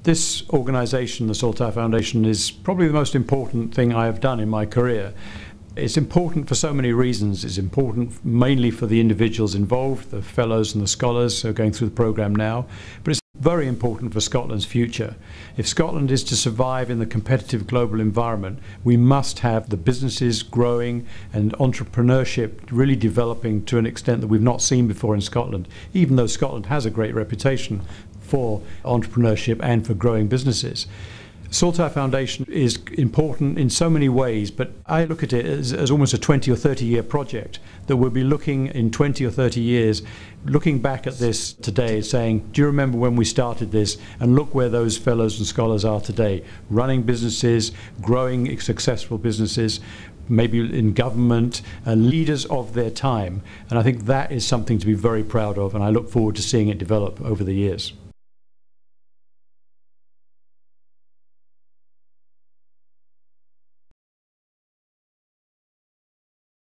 This organisation, the Saltire Foundation, is probably the most important thing I have done in my career. It's important for so many reasons. It's important mainly for the individuals involved, the fellows and the scholars who are going through the programme now, but it's very important for Scotland's future. If Scotland is to survive in the competitive global environment, we must have the businesses growing and entrepreneurship really developing to an extent that we've not seen before in Scotland, even though Scotland has a great reputation for entrepreneurship and for growing businesses. Saltire Foundation is important in so many ways, but I look at it as almost a 20 or 30 year project that we'll be looking in 20 or 30 years, looking back at this today saying, do you remember when we started this? And look where those fellows and scholars are today, running businesses, growing successful businesses, maybe in government, leaders of their time. And I think that is something to be very proud of, and I look forward to seeing it develop over the years.